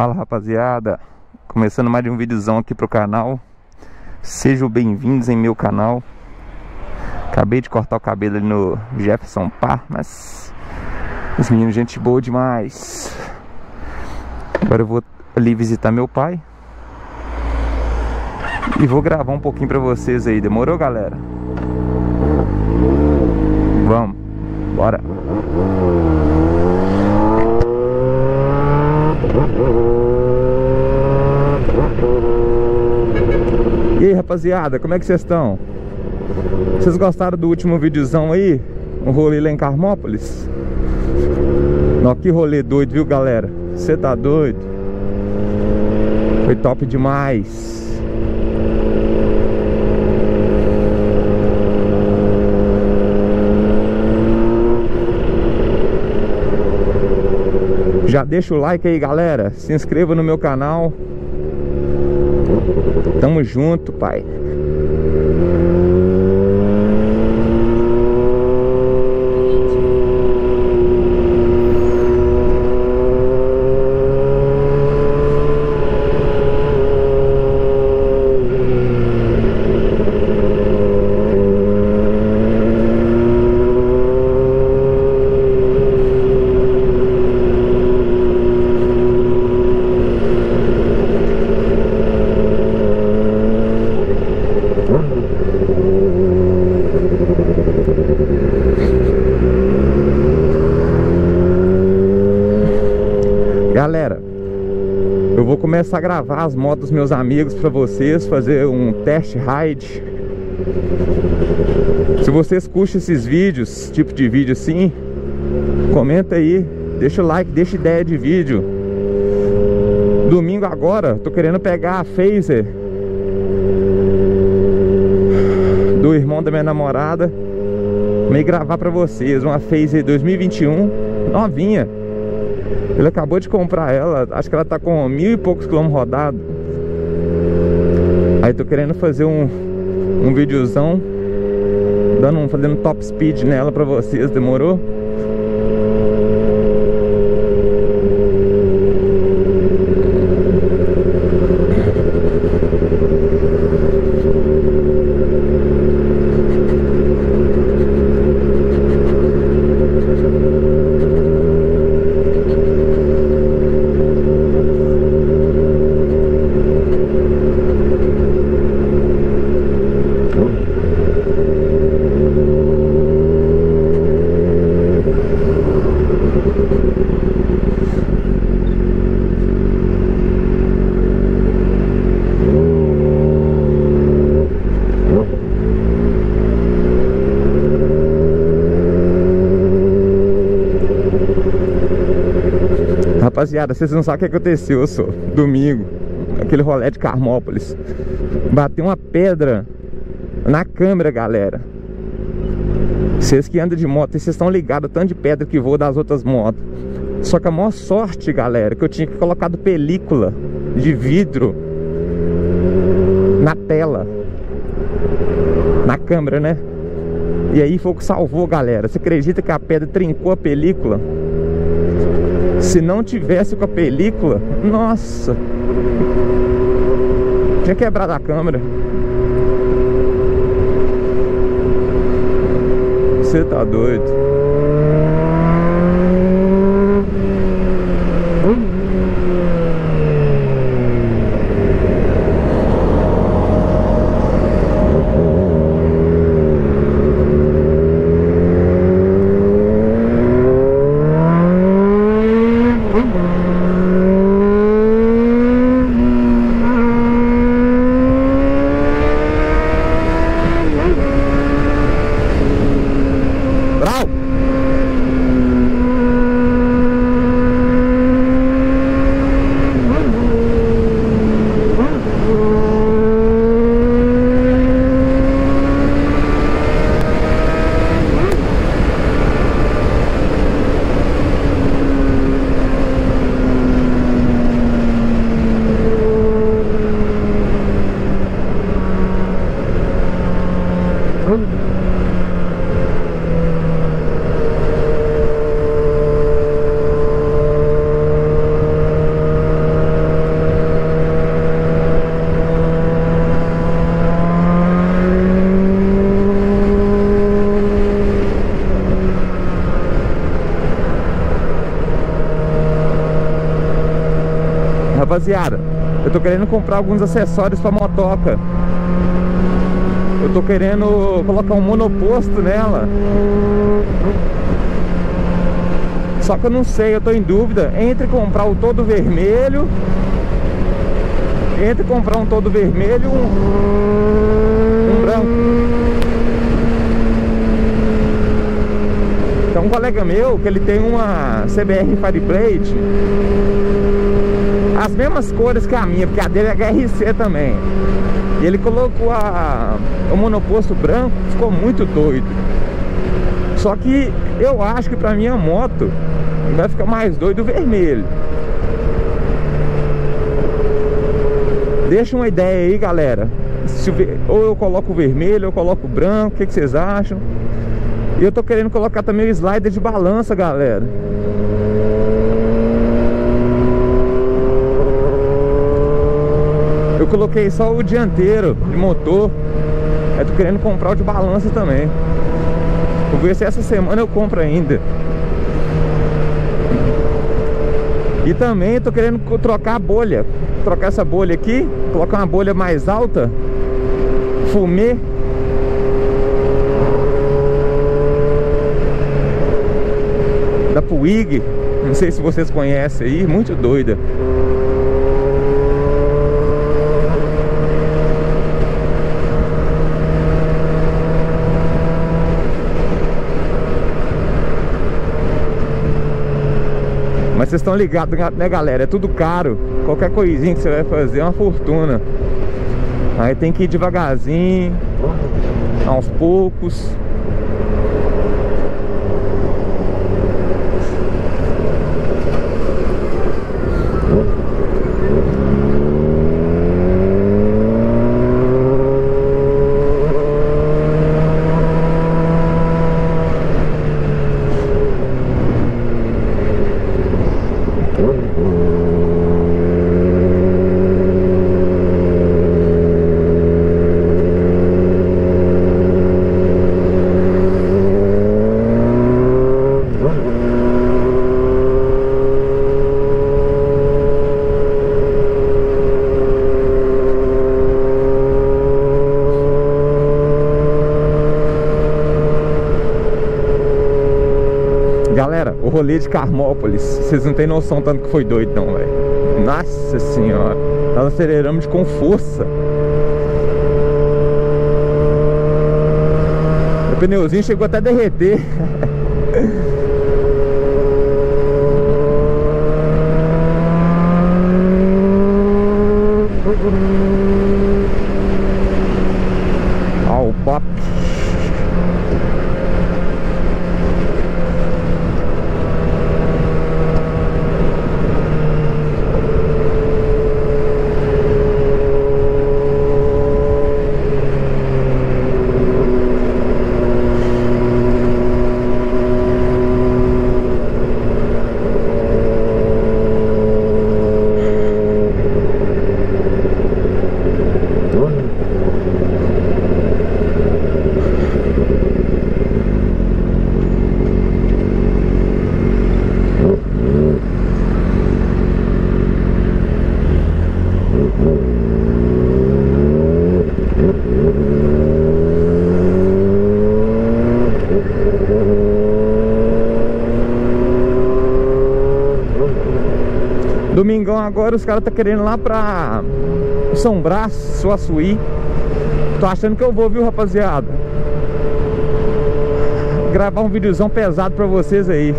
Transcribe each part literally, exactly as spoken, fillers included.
Fala, rapaziada, começando mais um videozão aqui pro canal. Sejam bem-vindos em meu canal. Acabei de cortar o cabelo ali no Jefferson Park, mas os meninos, gente boa demais. Agora eu vou ali visitar meu pai e vou gravar um pouquinho pra vocês aí. Demorou, galera? Vamos, bora. E aí, rapaziada, como é que vocês estão? Vocês gostaram do último videozão aí? Um rolê lá em Carmópolis? Não, que rolê doido, viu, galera? Você tá doido? Foi top demais. Já deixa o like aí, galera. Se inscreva no meu canal. Tamo junto, pai. Galera, eu vou começar a gravar as motos dos meus amigos pra vocês, fazer um test ride. Se vocês curtem esses vídeos, tipo de vídeo assim, comenta aí, deixa o like, deixa ideia de vídeo. Domingo agora, tô querendo pegar a Phaser do irmão da minha namorada e gravar pra vocês, uma Phaser dois mil e vinte e um, novinha. Ele acabou de comprar ela, acho que ela tá com mil e poucos quilômetros rodados. Aí tô querendo fazer um, um videozão dando um, fazendo top speed nela pra vocês, demorou? Rapaziada, vocês não sabem o que aconteceu, só domingo, aquele rolê de Carmópolis, bateu uma pedra na câmera, galera. Vocês que andam de moto, vocês estão ligados tanto de pedra que voa das outras motos. Só que a maior sorte, galera, que eu tinha colocado película de vidro na tela, na câmera, né? E aí foi o que salvou, galera. Você acredita que a pedra trincou a película? Se não tivesse com a película, nossa, tinha quebrado a câmera. Você tá doido? Brau! Rapaziada, eu tô querendo comprar alguns acessórios pra motoca. Eu tô querendo colocar um monoposto nela. Só que eu não sei, eu tô em dúvida entre comprar o todo vermelho, entre comprar um todo vermelho e um, um branco. Então um colega meu, que ele tem uma C B R Fireblade, as mesmas cores que a minha, porque a dele é H R C também. E ele colocou a, o monoposto branco, ficou muito doido. Só que eu acho que pra minha moto vai ficar mais doido o vermelho. Deixa uma ideia aí, galera. Se o, ou eu coloco o vermelho, ou eu coloco o branco, o que, que vocês acham? E eu tô querendo colocar também o slider de balança, galera. Eu coloquei só o dianteiro de motor. Eu tô querendo comprar o de balança também. Vou ver se essa semana eu compro ainda. E também tô querendo trocar a bolha. Trocar essa bolha aqui, colocar uma bolha mais alta, fumê. Da Puig, não sei se vocês conhecem aí, muito doida. Mas vocês estão ligados, né, galera? É tudo caro. Qualquer coisinha que você vai fazer é uma fortuna. Aí tem que ir devagarzinho, aos poucos. Galera, o rolê de Carmópolis, vocês não tem noção tanto que foi doido não, velho. Nossa senhora, nós aceleramos com força. O pneuzinho chegou até a derreter. Ó, o bop. Domingão agora os caras tá querendo ir lá pra São Brás, Suaçuí. Tô achando que eu vou, viu, rapaziada? Gravar um videozão pesado pra vocês aí.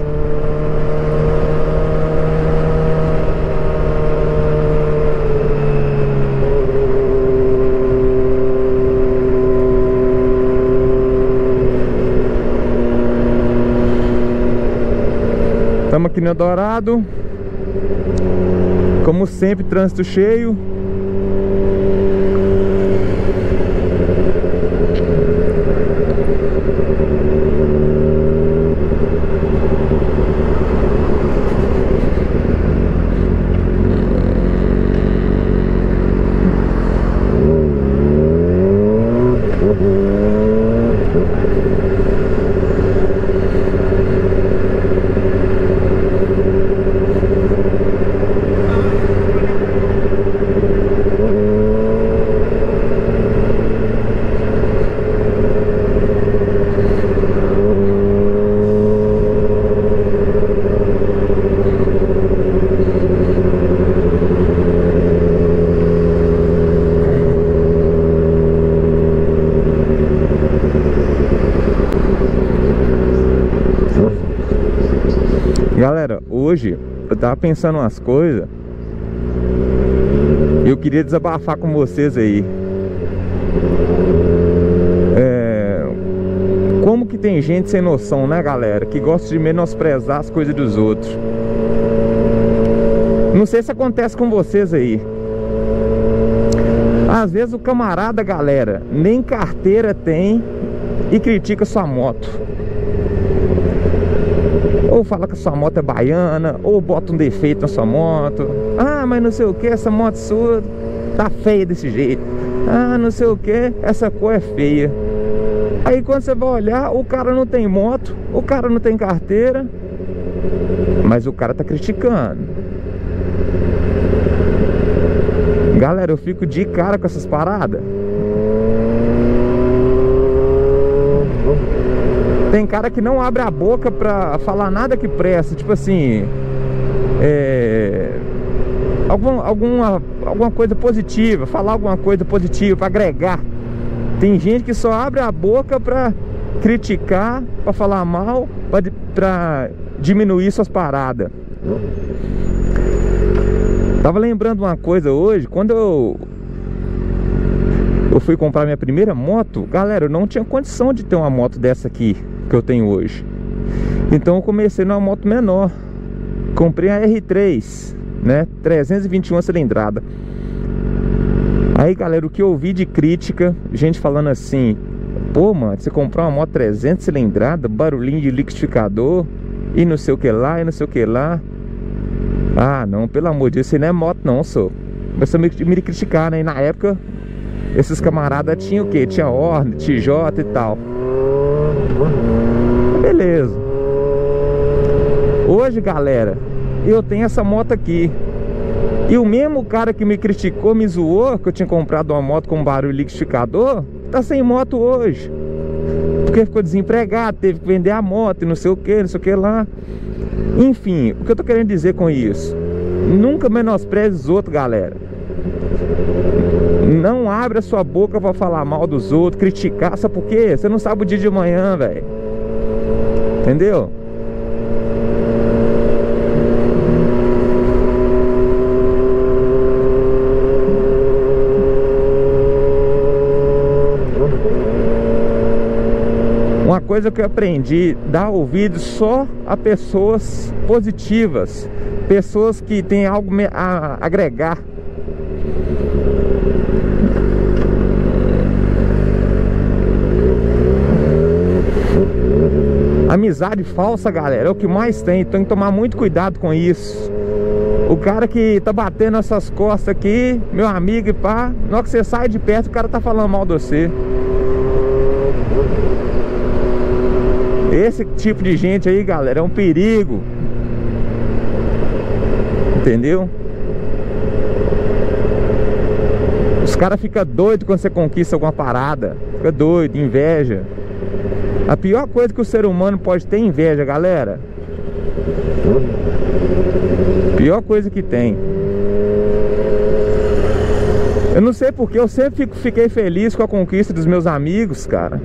Estamos aqui no Eldorado. Como sempre, trânsito cheio. hoje eu tava pensando umas coisas. Eu queria desabafar com vocês aí. É... Como que tem gente sem noção, né, galera? Que gosta de menosprezar as coisas dos outros. Não sei se acontece com vocês aí. Às vezes o camarada, galera, nem carteira tem e critica sua moto. Ou fala que a sua moto é baiana, ou bota um defeito na sua moto. Ah, mas não sei o que, essa moto sua tá feia desse jeito. Ah, não sei o que, essa cor é feia. Aí quando você vai olhar, o cara não tem moto, o cara não tem carteira, mas o cara tá criticando. Galera, eu fico de cara com essas paradas. Tem cara que não abre a boca pra falar nada que presta. Tipo assim, é, algum, alguma, alguma coisa positiva, falar alguma coisa positiva pra agregar. Tem gente que só abre a boca pra criticar, pra falar mal, pra, pra diminuir suas paradas. Tava lembrando uma coisa hoje, quando eu Eu fui comprar minha primeira moto, galera, eu não tinha condição de ter uma moto dessa aqui que eu tenho hoje. Então eu comecei numa moto menor. Comprei a R três, né, trezentos e vinte e um cilindrada. Aí, galera, o que eu ouvi de crítica, gente falando assim: pô, mano, você comprou uma moto trezentos cilindrada, barulhinho de liquidificador e não sei o que lá, e não sei o que lá. Ah, não, pelo amor de Deus, isso não é moto não, sou. Começou a me, me criticar, né? E na época, esses camaradas tinham o quê? Tinha Hornet, T J e tal. Beleza. Hoje, galera, eu tenho essa moto aqui. E o mesmo cara que me criticou, me zoou, que eu tinha comprado uma moto com barulho liquidificador, tá sem moto hoje. Porque ficou desempregado, teve que vender a moto e não sei o que, não sei o que lá. Enfim, o que eu tô querendo dizer com isso? Nunca menospreze os outros, galera. Não abre a sua boca pra falar mal dos outros, criticar. Sabe por quê? Você não sabe o dia de amanhã, velho. Entendeu? Uma coisa que eu aprendi: dar ouvido só a pessoas positivas, pessoas que têm algo a agregar. Amizade falsa, galera, é o que mais tem. Tem que tomar muito cuidado com isso. O cara que tá batendo essas costas aqui, meu amigo e pá, na hora que você sai de perto, o cara tá falando mal de você. Esse tipo de gente aí, galera, é um perigo. Entendeu? Os caras ficam doidos quando você conquista alguma parada. Fica doido, inveja. A pior coisa que o ser humano pode ter é inveja, galera. Pior coisa que tem. Eu não sei porque eu sempre fico, fiquei feliz com a conquista dos meus amigos, cara.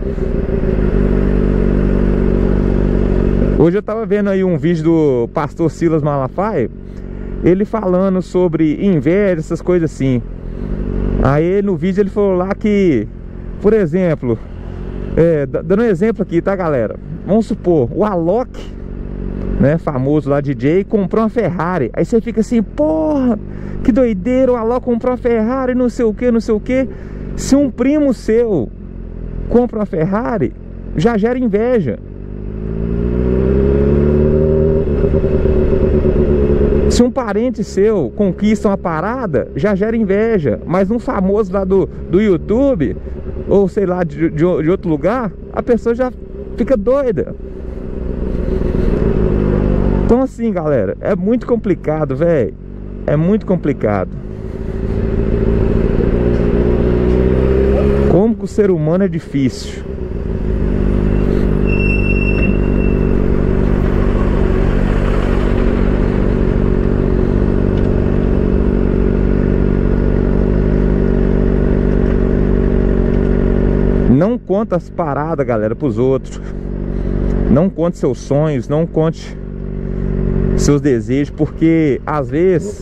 Hoje eu tava vendo aí um vídeo do pastor Silas Malafaia, ele falando sobre inveja, essas coisas assim. Aí no vídeo ele falou lá que, por exemplo, é, dando um exemplo aqui, tá, galera? Vamos supor, o Alok, né, famoso lá, D J, comprou uma Ferrari. Aí você fica assim, porra, que doideira, o Alok comprou uma Ferrari, não sei o que, não sei o que. Se um primo seu compra uma Ferrari, já gera inveja. Se um parente seu conquista uma parada, já gera inveja. Mas um famoso lá do, do YouTube, ou sei lá, de, de, de outro lugar, a pessoa já fica doida. Então assim, galera, é muito complicado, velho. É muito complicado. Como que o ser humano é difícil. Não conta as paradas, galera, pros outros. Não conte seus sonhos, não conte seus desejos, porque às vezes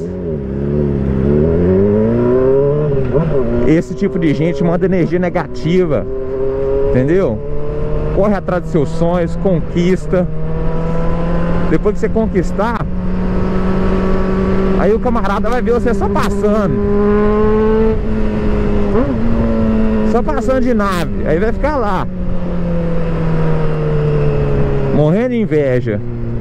esse tipo de gente manda energia negativa, entendeu? Corre atrás dos seus sonhos, conquista. Depois que você conquistar, aí o camarada vai ver você só passando, só passando de nave. Aí vai ficar lá morrendo de inveja.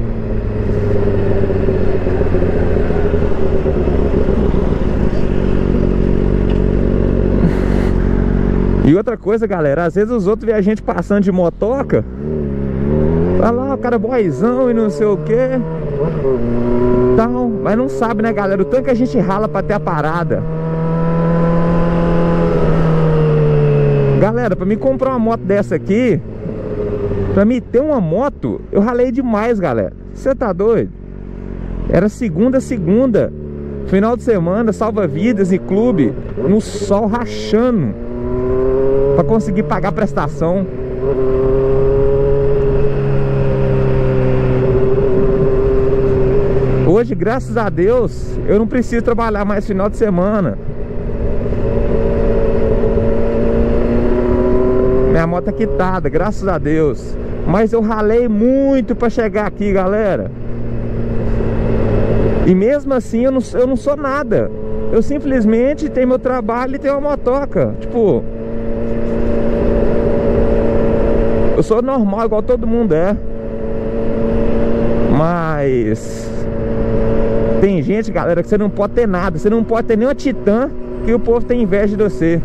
E outra coisa, galera, às vezes os outros veem a gente passando de motoca, vai lá, o cara boizão e não sei o que tal, mas não sabe, né, galera, o tanto que a gente rala pra ter a parada. Galera, pra mim comprar uma moto dessa aqui, pra mim ter uma moto, eu ralei demais, galera. Você tá doido? Era segunda, segunda, final de semana, salva-vidas e clube, no sol rachando, pra conseguir pagar a prestação. Hoje, graças a Deus, eu não preciso trabalhar mais final de semana. Minha moto é quitada, graças a Deus. Mas eu ralei muito pra chegar aqui, galera. E mesmo assim eu não, eu não sou nada. Eu simplesmente tenho meu trabalho e tenho uma motoca. Tipo, eu sou normal, igual todo mundo é. Mas tem gente, galera, que você não pode ter nada. Você não pode ter nenhuma Titã, que o povo tem inveja de você.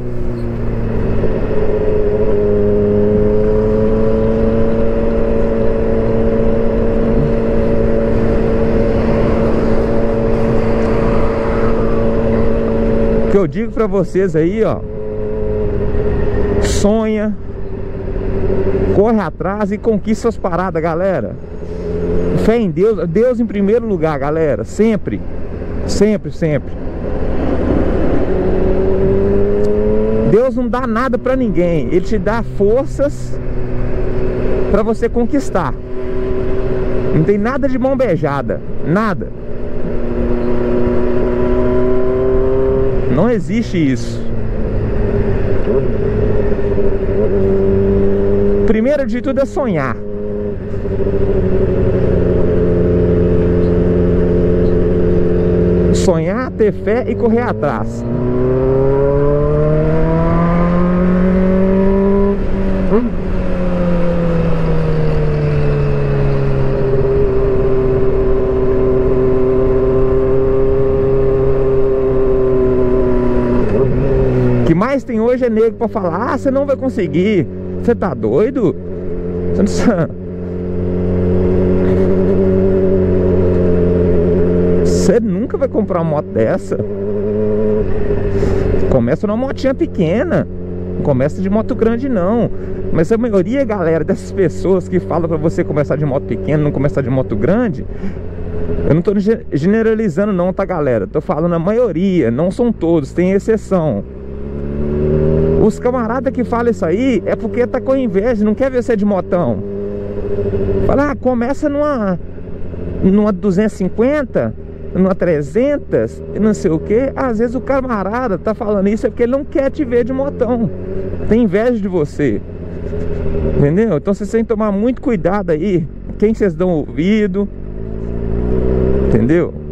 O que eu digo pra vocês aí, ó, sonha, corre atrás e conquista suas paradas, galera. Fé em Deus, Deus em primeiro lugar, galera. Sempre, sempre, sempre. Deus não dá nada pra ninguém. Ele te dá forças pra você conquistar. Não tem nada de mão beijada, nada. Não existe isso. Primeiro de tudo é sonhar. Sonhar, ter fé e correr atrás. O que mais tem hoje é nego pra falar: ah, você não vai conseguir. Você tá doido? Você não sabe. Você nunca vai comprar uma moto dessa. Começa numa motinha pequena, não começa de moto grande não. Mas a maioria, galera, dessas pessoas que falam pra você começar de moto pequena, não começar de moto grande, eu não tô generalizando não, tá, galera? Tô falando a maioria, não são todos, tem exceção. Os camaradas que falam isso aí é porque tá com inveja, não quer ver você de motão. Fala, ah, começa numa numa duzentos e cinquenta, numa trezentos, não sei o que. Às vezes o camarada tá falando isso é porque ele não quer te ver de motão, tem inveja de você, entendeu? Então vocês têm que tomar muito cuidado aí, quem vocês dão ouvido, entendeu?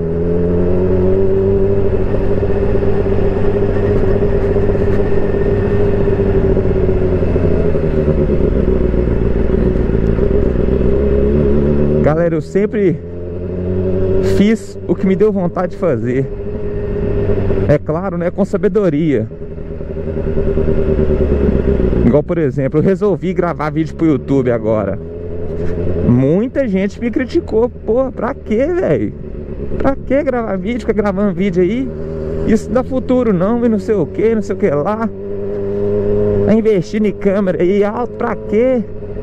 Galera, eu sempre fiz o que me deu vontade de fazer. É claro, né? Com sabedoria. Igual, por exemplo, eu resolvi gravar vídeo pro YouTube agora. Muita gente me criticou. Pô, pra quê, velho? Pra que gravar vídeo? Fica gravando vídeo aí? Isso não dá futuro não, e não sei o que, não sei o que lá. Tá investindo em câmera aí alto, pra quê?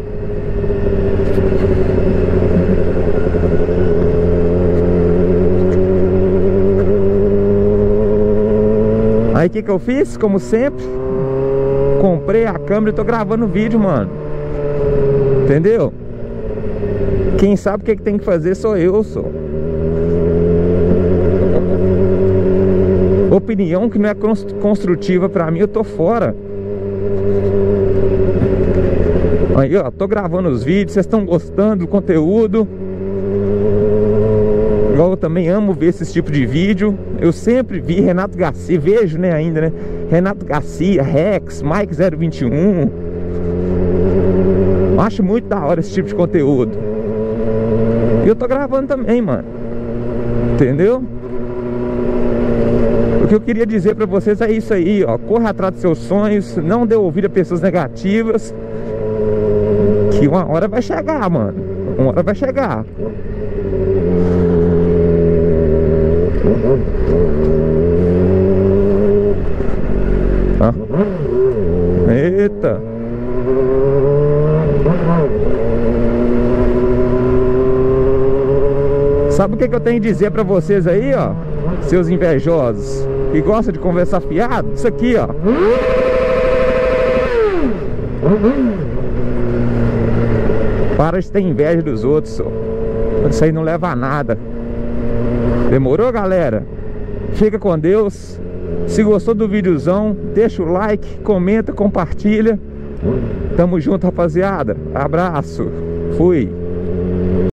Aí o que que eu fiz? Como sempre, comprei a câmera e tô gravando vídeo, mano. Entendeu? Quem sabe o que que tem que fazer sou eu, sou. opinião que não é construtiva pra mim, eu tô fora. Aí, ó, tô gravando os vídeos, vocês estão gostando do conteúdo. Igual eu também amo ver esse tipo de vídeo. Eu sempre vi Renato Garcia, vejo, né, ainda, né? Renato Garcia, Rex, Mike zero vinte e um. Acho muito da hora esse tipo de conteúdo. E eu tô gravando também, mano. Entendeu? O que eu queria dizer pra vocês é isso aí, ó. Corra atrás dos seus sonhos, não dê ouvido a pessoas negativas, que uma hora vai chegar, mano. Uma hora vai chegar. Ah. Eita. Sabe o que, que eu tenho a dizer pra vocês aí, ó, seus invejosos que gostam de conversar fiado? Isso aqui, ó. Para de ter inveja dos outros, ó. Isso aí não leva a nada. Demorou, galera? Fica com Deus. Se gostou do videozão, deixa o like, comenta, compartilha. Tamo junto, rapaziada. Abraço. Fui.